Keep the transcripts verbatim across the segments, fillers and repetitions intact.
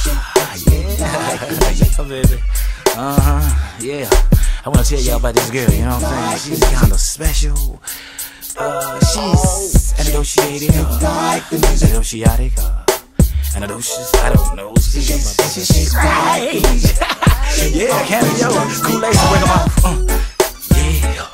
Yeah, baby. Uh-huh, yeah. I wanna tell y'all about this girl, you know what I'm saying? She's kinda special. Uh, she's antidote, uh, antidote, uh, antidote, I don't know. She's, she's, she's right. Yeah, Cameo, Kool-Aid, break them off. Uh, yeah.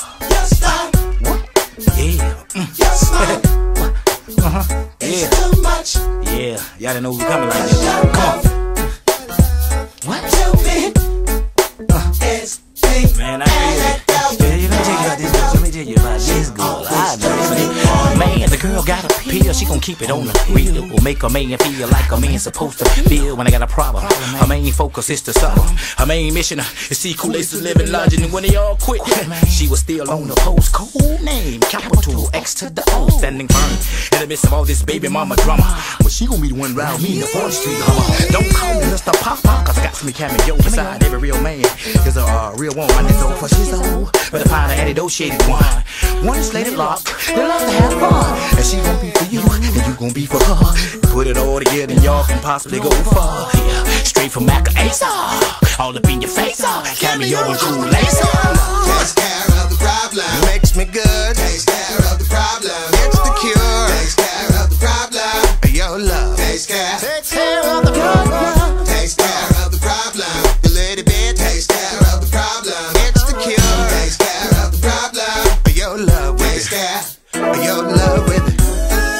Yeah. Mm. Uh-huh. Yeah. Yeah. Y'all didn't know we were coming like this. Come on. What? Uh. Man, I feel it. Yeah, let me tell you about this girl. Let me tell you about this girl. I know. Man, the girl got a pill. She gon' keep it on the real. Will make a man feel like a man's supposed to feel when I got a problem. Her main focus is to solve. Her main mission is see Kool-Aid to living larger. And when they all quit, she was still on the post. Code name, capital X to the O. Standing firm in the midst of all this baby mama drama. But she gon' be the one round me in the fourth Street Hummer. Don't call me Mister Pop-Pop, cause I got some Cameo beside every real man. Cause a uh, real woman is over, she's old. But I find an antidote shaded one. One is lady locked, they love to have fun. And she gon' be for you, and you gon' be for her. Put it all together and y'all can possibly go far. Yeah, straight from Mac Ace, all up in your face, Cameo and Kool-Aid. Takes care of the problem, makes me good. Takes care of the problem, it's the cure. Takes care of the problem, your love. Takes care, takes care of the problem. Takes care of the problem, the little bit. Takes care of the problem, it's the cure. Takes care of the problem, your love with it. Takes care, your love with it.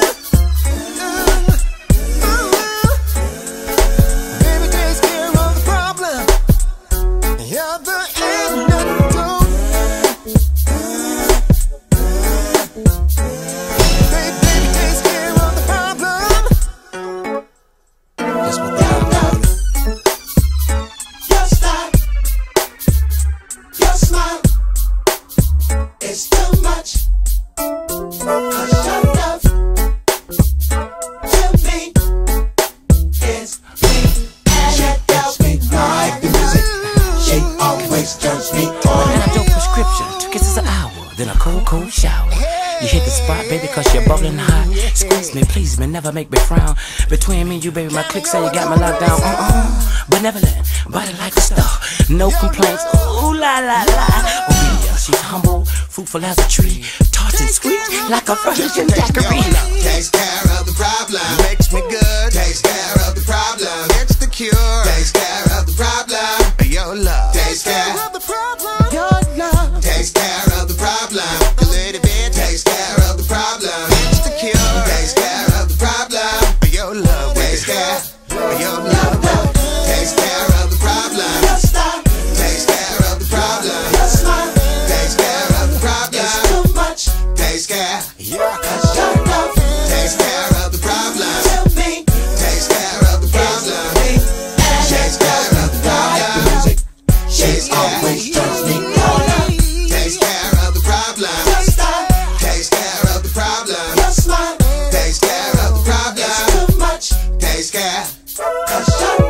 Baby takes care of the problem, you're the antidote. Baby takes care of the problem. Just what they are. Your style, your smile, it's too much. Cause your love to me is me. And it tells me like the music. She always turns me on. And a dope prescription, two kisses an hour, then a cold, cold shower. You hit the spot, baby, cause you're bubbling hot. Squeeze me, please me, never make me frown. Between me and you, baby, my click say you got me locked down. Uh-uh, benevolent, body like a star. No complaints, ooh la la la. Oh yeah, she's humble, fruitful as a tree. Tart and sweet, like a virgin daiquiri. Takes care of the problem, makes me good. Takes care of the problem, it's the cure. Takes care of the problem, your love. Takes care of the problem, your love. Takes care of the problem, a little bit. Takes care of the problem, it's the cure. Takes care of the problem, your love. Takes care, your love. Takes care of the problem, your style. Takes care of the problem, your smile. Takes care of the problem, it's too much. Takes care, yeah, cause your love. Takes care of the problem, to me. Takes care of the problem, me. Takes care of the problem, she's always turns me on. Takes care of the problem, your style. Takes care of the problem, your smile. Takes care of the problem, it's too much. Takes care, cause your